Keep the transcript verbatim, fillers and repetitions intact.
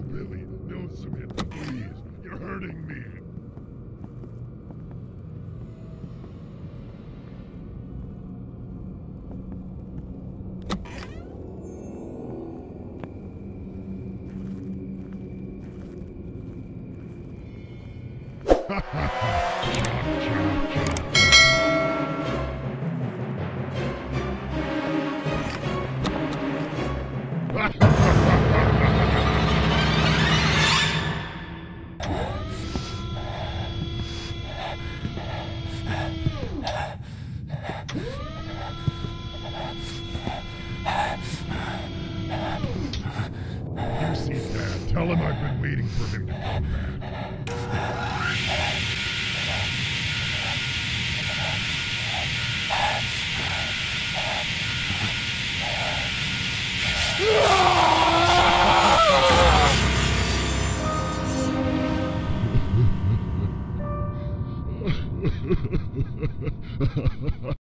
Lily, no, Samantha, please. You're hurting me. Ha ha ha! Chop, chop, chop. You see Dad, tell him I've been waiting for him to come back.